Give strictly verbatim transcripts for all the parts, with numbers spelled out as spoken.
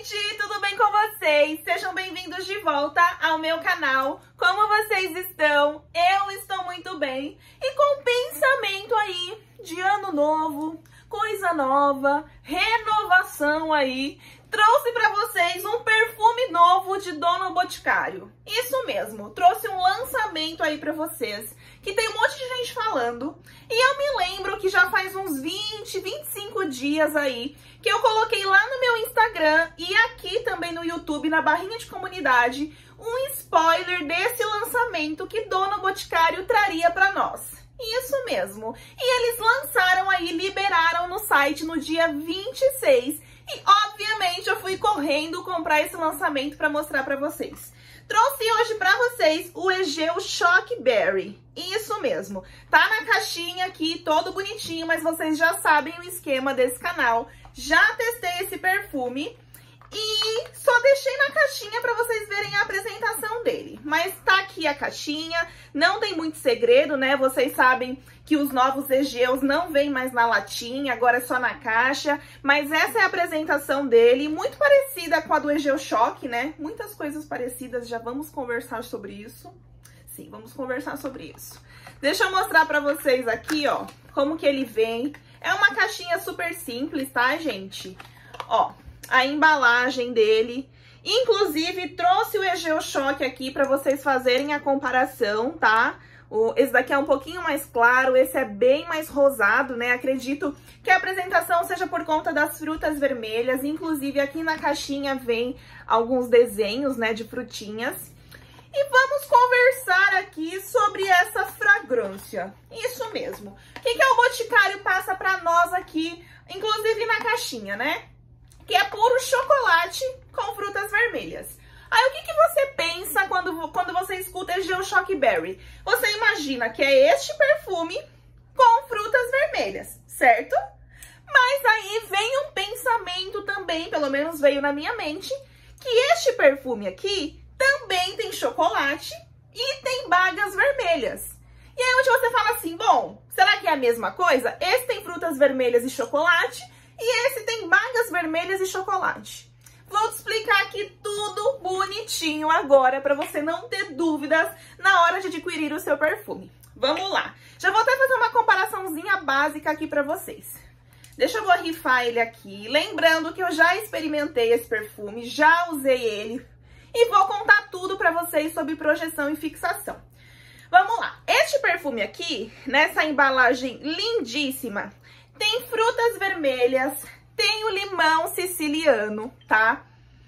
gente! Tudo bem com vocês? Sejam bem-vindos de volta ao meu canal. Como vocês estão? Eu estou muito bem. E com pensamento aí de ano novo, coisa nova, renovação aí, trouxe para vocês um perfume novo de Dona Boticário. Isso mesmo, trouxe um lançamento aí para vocês, que tem um monte de gente falando. E eu me lembro que já faz uns vinte, vinte e cinco dias aí, que eu coloquei lá no meu Instagram e aqui também no YouTube, na barrinha de comunidade, um spoiler desse lançamento que Dona Boticário traria para nós. Isso mesmo. E eles lançaram aí, liberaram no site no dia vinte e seis. E, obviamente, eu fui correndo comprar esse lançamento para mostrar para vocês. Trouxe hoje para vocês o Egeu Choque Berry. Isso mesmo. Tá na caixinha aqui, todo bonitinho, mas vocês já sabem o esquema desse canal. Já testei esse perfume e só deixei na caixinha para vocês verem a apresentação dele. Mas tá aqui a caixinha, não tem muito segredo, né? Vocês sabem que os novos Egeus não vêm mais na latinha, agora é só na caixa. Mas essa é a apresentação dele, muito parecida com a do Egeu Choque, né? Muitas coisas parecidas, já vamos conversar sobre isso. Sim, vamos conversar sobre isso. Deixa eu mostrar pra vocês aqui, ó, como que ele vem. É uma caixinha super simples, tá, gente? Ó, a embalagem dele. Inclusive, trouxe o Egeu Choque aqui pra vocês fazerem a comparação, tá? O, esse daqui é um pouquinho mais claro, esse é bem mais rosado, né? Acredito que a apresentação seja por conta das frutas vermelhas. Inclusive, aqui na caixinha vem alguns desenhos, né, de frutinhas. E vamos conversar aqui sobre essa fragrância. Isso mesmo. O que, que o Boticário passa pra nós aqui, inclusive na caixinha, né? Que é puro chocolate com frutas vermelhas. Aí, o que, que você pensa quando, quando você escuta Egeu Choque Berry? Você imagina que é este perfume com frutas vermelhas, certo? Mas aí vem um pensamento também, pelo menos veio na minha mente, que este perfume aqui também tem chocolate e tem bagas vermelhas. E aí onde você fala assim, bom, será que é a mesma coisa? Esse tem frutas vermelhas e chocolate e esse tem bagas vermelhas e chocolate. Vou te explicar aqui tudo bonitinho agora para você não ter dúvidas na hora de adquirir o seu perfume. Vamos lá. Já vou até fazer uma comparaçãozinha básica aqui para vocês. Deixa eu borrifar ele aqui. Lembrando que eu já experimentei esse perfume, já usei ele. E vou contar tudo pra vocês sobre projeção e fixação. Vamos lá. Este perfume aqui, nessa embalagem lindíssima, tem frutas vermelhas, tem o limão siciliano, tá?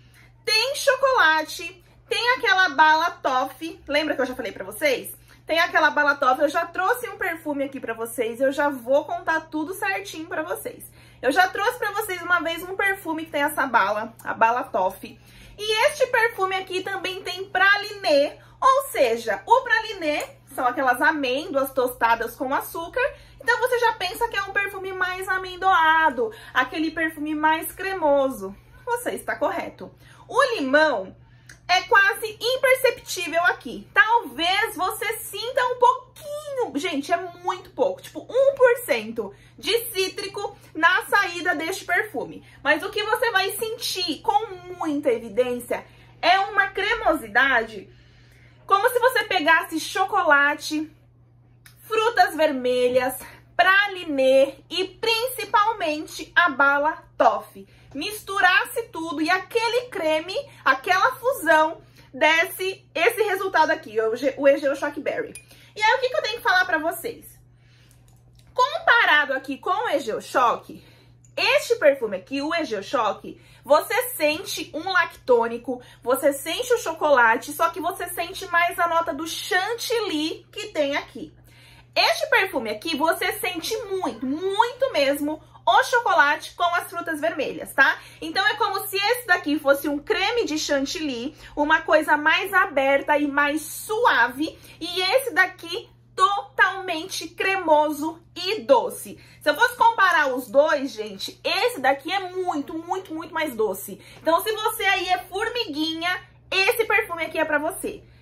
Tem chocolate, tem aquela bala toffee. Lembra que eu já falei pra vocês? Tem aquela bala toffee. Eu já trouxe um perfume aqui pra vocês. Eu já vou contar tudo certinho pra vocês. Eu já trouxe pra vocês uma vez um perfume que tem essa bala, a bala toffee. E este perfume aqui também tem pralinê, ou seja, o pralinê são aquelas amêndoas tostadas com açúcar. Então você já pensa que é um perfume mais amendoado, aquele perfume mais cremoso. Você está correto. O limão é quase imperceptível aqui. Talvez você sinta um pouquinho, gente, é muito pouco, tipo um por cento de cítrico na saída deste perfume. Mas o que você vai sentir com muita evidência é uma cremosidade, como se você pegasse chocolate, frutas vermelhas, pralinê e principalmente a bala toffee. Misturasse tudo e aquele creme, aquela fusão, desse esse resultado aqui, o Egeu Choque Berry. E aí, o que, que eu tenho que falar pra vocês? Comparado aqui com o Egeu Choque, este perfume aqui, o Egeu Choque, você sente um lactônico, você sente o chocolate, só que você sente mais a nota do chantilly que tem aqui. Este perfume aqui, você sente muito, muito mesmo o chocolate com as frutas vermelhas, tá? Então é como se esse daqui fosse um creme de chantilly, uma coisa mais aberta e mais suave, e esse daqui totalmente cremoso e doce. Se eu fosse comparar os dois, gente, esse daqui é muito, muito, muito mais doce. Então se você aí é formiguinha, esse perfume aqui é pra você.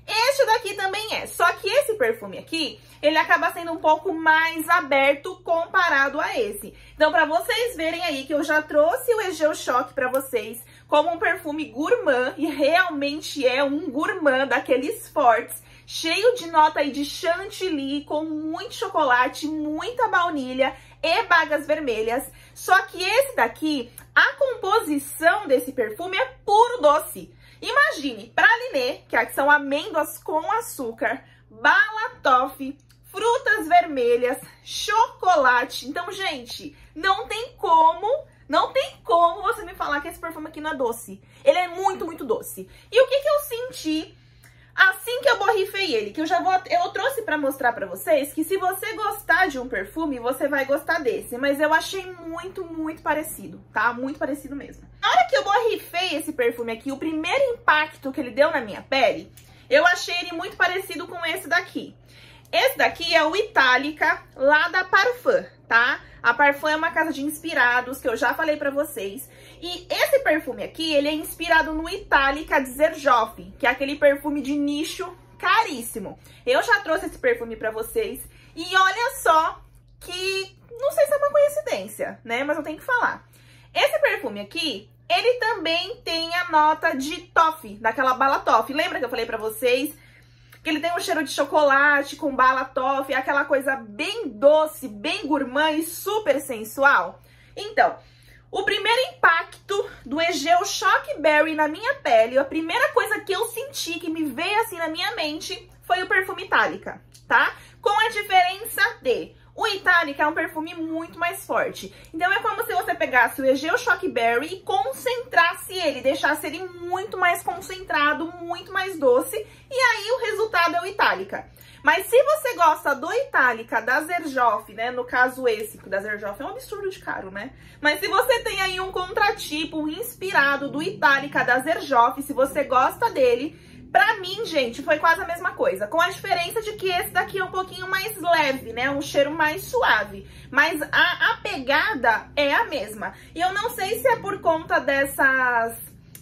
Este daqui também é, só que esse perfume aqui, ele acaba sendo um pouco mais aberto comparado a esse. Então, pra vocês verem aí que eu já trouxe o Egeu Choque pra vocês como um perfume gourmand, e realmente é um gourmand daqueles fortes, cheio de nota aí de chantilly, com muito chocolate, muita baunilha e bagas vermelhas. Só que esse daqui, a composição desse perfume é puro doce. Imagine, pralinê, que são amêndoas com açúcar, bala toffee, frutas vermelhas, chocolate. Então, gente, não tem como, não tem como você me falar que esse perfume aqui não é doce. Ele é muito, muito doce. E o que que eu senti assim que eu borrifei ele? Que eu já vou, eu trouxe pra mostrar pra vocês que se você gostar de um perfume, você vai gostar desse. Mas eu achei muito, muito parecido, tá? Muito parecido mesmo. Na hora que eu borrifei esse perfume aqui, o primeiro impacto que ele deu na minha pele, eu achei ele muito parecido com esse daqui. Esse daqui é o Itálica, lá da Parfum, tá? A Parfum é uma casa de inspirados, que eu já falei pra vocês. E esse perfume aqui, ele é inspirado no Itálica de Xerjoff, que é aquele perfume de nicho caríssimo. Eu já trouxe esse perfume pra vocês. E olha só que, não sei se é uma coincidência, né? Mas eu tenho que falar. Esse perfume aqui, ele também tem a nota de toffee, daquela bala toffee. Lembra que eu falei pra vocês que ele tem um cheiro de chocolate com bala toffee, aquela coisa bem doce, bem gourmand e super sensual? Então, o primeiro impacto do Egeu Choque Berry na minha pele, a primeira coisa que eu senti, que me veio assim na minha mente, foi o perfume Itálica, tá? Com a diferença de... o Itálica é um perfume muito mais forte. Então, é como se você pegasse o Egeu Choque Berry e concentrasse ele, deixasse ele muito mais concentrado, muito mais doce. E aí, o resultado é o Itálica. Mas se você gosta do Itálica da Xerjoff, né? No caso esse, da Xerjoff é um absurdo de caro, né? Mas se você tem aí um contratipo inspirado do Itálica da Xerjoff, se você gosta dele... Pra mim, gente, foi quase a mesma coisa, com a diferença de que esse daqui é um pouquinho mais leve, né? Um cheiro mais suave, mas a, a pegada é a mesma. E eu não sei se é por conta dessas...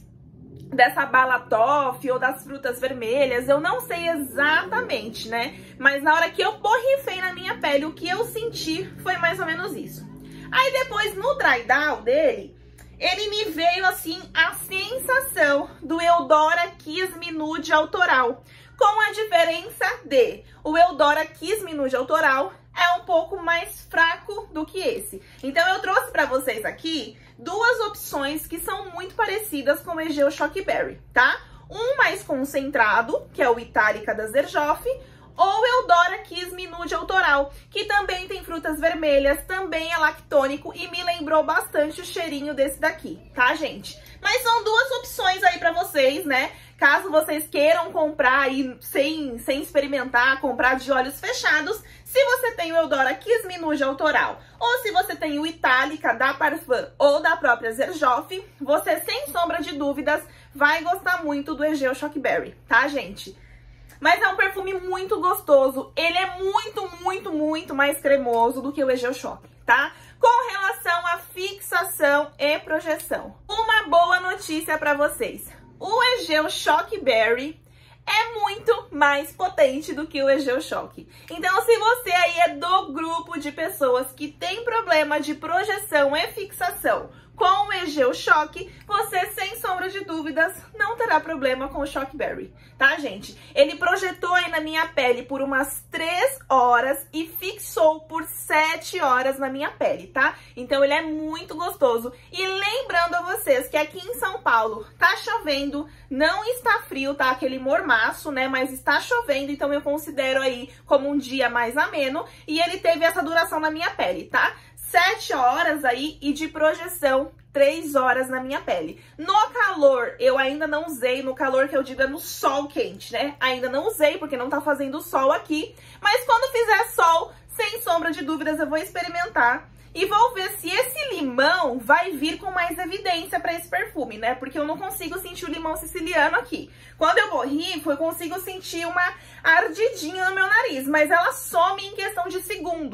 dessa bala toffee ou das frutas vermelhas, eu não sei exatamente, né? Mas na hora que eu borrifei na minha pele, o que eu senti foi mais ou menos isso. Aí depois, no dry down dele... ele me veio, assim, a sensação do Eudora Kiss Me Nude autoral. Com a diferença de o Eudora Kiss Me Nude autoral é um pouco mais fraco do que esse. Então, eu trouxe pra vocês aqui duas opções que são muito parecidas com o Egeu Choque Berry, tá? Um mais concentrado, que é o Itálica da Xerjoff, ou Eudora Kiss Me Nude autoral, que também tem frutas vermelhas, também é lactônico e me lembrou bastante o cheirinho desse daqui, tá, gente? Mas são duas opções aí pra vocês, né? Caso vocês queiram comprar aí sem, sem experimentar, comprar de olhos fechados, se você tem o Eudora Kiss Me Nude autoral, ou se você tem o Itálica da Parfum ou da própria Xerjoff, você, sem sombra de dúvidas, vai gostar muito do Egeu Choque Berry, tá, gente? Mas é um perfume muito gostoso, ele é muito, muito, muito mais cremoso do que o Egeu Choque, tá? Com relação à fixação e projeção, uma boa notícia pra vocês. O Egeu Choque Berry é muito mais potente do que o Egeu Choque. Então, se você aí é do grupo de pessoas que tem problema de projeção e fixação com o Egeu Choque, você, sem sombra de dúvidas, não terá problema com o Choque Berry, tá, gente? Ele projetou aí na minha pele por umas três horas e fixou por sete horas na minha pele, tá? Então, ele é muito gostoso. E lembrando a vocês que aqui em São Paulo tá chovendo, não está frio, tá? Aquele mormaço, né? Mas está chovendo, então eu considero aí como um dia mais ameno. E ele teve essa duração na minha pele, tá? sete horas aí e de projeção três horas na minha pele. No calor, eu ainda não usei, no calor que eu digo é no sol quente, né? Ainda não usei porque não tá fazendo sol aqui, mas quando fizer sol, sem sombra de dúvidas, eu vou experimentar e vou ver se esse limão vai vir com mais evidência para esse perfume, né? Porque eu não consigo sentir o limão siciliano aqui. Quando eu borrifo, eu consigo sentir uma ardidinha no meu nariz, mas ela some em questão de segundos.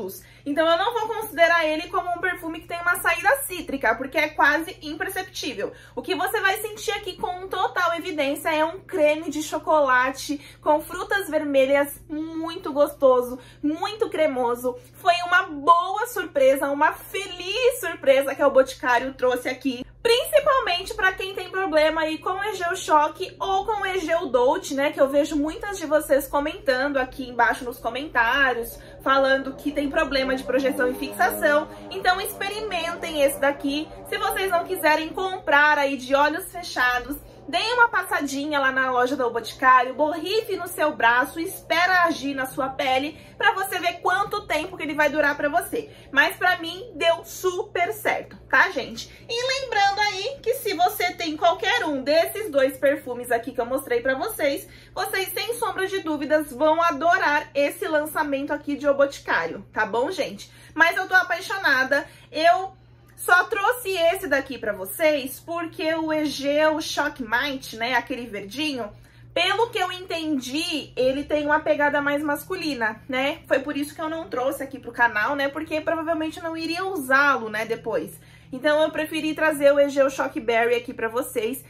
Então eu não vou considerar ele como um perfume que tem uma saída cítrica, porque é quase imperceptível. O que você vai sentir aqui com total evidência é um creme de chocolate com frutas vermelhas muito gostoso, muito cremoso. Foi uma boa surpresa, uma feliz surpresa que o Boticário trouxe aqui. Principalmente para quem tem problema aí com o Egeu Choque ou com o Egeu Dolce, né? Que eu vejo muitas de vocês comentando aqui embaixo nos comentários, falando que tem problema de projeção e fixação. Então experimentem esse daqui. Se vocês não quiserem comprar aí de olhos fechados, deem uma passadinha lá na loja do Boticário, borrife no seu braço, espera agir na sua pele pra você ver quanto tempo que ele vai durar pra você. Mas pra mim deu super certo, tá, gente? E lembrando aí que se você tem qualquer um desses dois perfumes aqui que eu mostrei pra vocês, vocês sem sombra de dúvidas vão adorar esse lançamento aqui de O Boticário, tá bom, gente? Mas eu tô apaixonada, eu... só trouxe esse daqui pra vocês porque o Egeu Choque Might, né, aquele verdinho, pelo que eu entendi, ele tem uma pegada mais masculina, né? Foi por isso que eu não trouxe aqui pro canal, né, porque provavelmente eu não iria usá-lo, né, depois. Então eu preferi trazer o Egeu Choque Berry aqui pra vocês,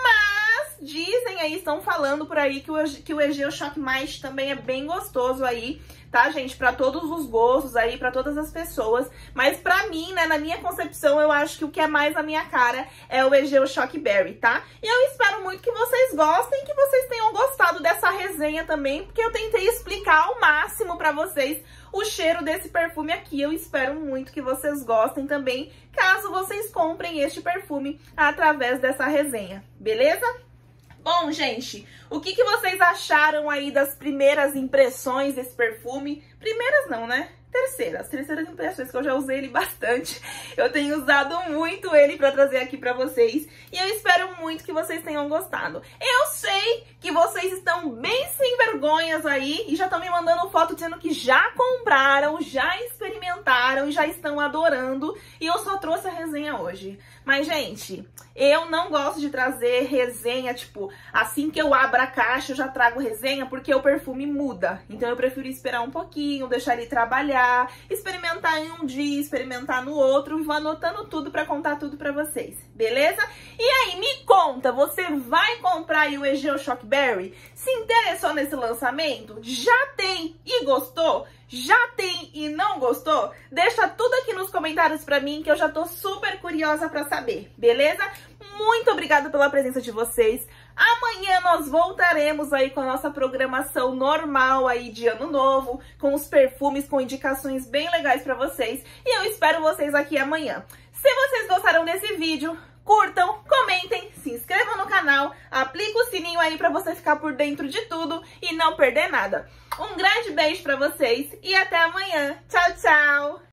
mas dizem aí, estão falando por aí que o, que o Egeu Choque Might também é bem gostoso aí, tá, gente? Pra todos os gostos aí, pra todas as pessoas. Mas pra mim, né, na minha concepção, eu acho que o que é mais a minha cara é o Egeu Choque Berry, tá? E eu espero muito que vocês gostem, que vocês tenham gostado dessa resenha também, porque eu tentei explicar ao máximo pra vocês o cheiro desse perfume aqui. Eu espero muito que vocês gostem também, caso vocês comprem este perfume através dessa resenha, beleza? Bom, gente, o que, que vocês acharam aí das primeiras impressões desse perfume? Primeiras não, né? Terceiras, terceiras impressões, que eu já usei ele bastante. Eu tenho usado muito ele pra trazer aqui pra vocês. E eu espero muito que vocês tenham gostado. Eu sei que vocês estão bem sem vergonhas aí e já estão me mandando foto dizendo que já compraram, já experimentaram e já estão adorando. E eu só trouxe a resenha hoje. Mas, gente, eu não gosto de trazer resenha, tipo, assim que eu abro a caixa eu já trago resenha, porque o perfume muda. Então eu prefiro esperar um pouquinho, deixar ele trabalhar, experimentar em um dia, experimentar no outro, e vou anotando tudo pra contar tudo pra vocês, beleza? E aí, me conta, você vai comprar aí o Egeu Choque Berry? Se interessou nesse lançamento? Já tem e gostou? Já tem e não gostou? Deixa tudo aqui nos comentários pra mim, que eu já tô super curiosa pra saber, beleza? Muito obrigada pela presença de vocês. Amanhã nós voltaremos aí com a nossa programação normal aí de ano novo, com os perfumes, com indicações bem legais pra vocês. E eu espero vocês aqui amanhã. Se vocês gostaram desse vídeo, curtam, comentem, se inscrevam no canal, aplica o sininho aí pra você ficar por dentro de tudo e não perder nada. Um grande beijo pra vocês e até amanhã. Tchau, tchau!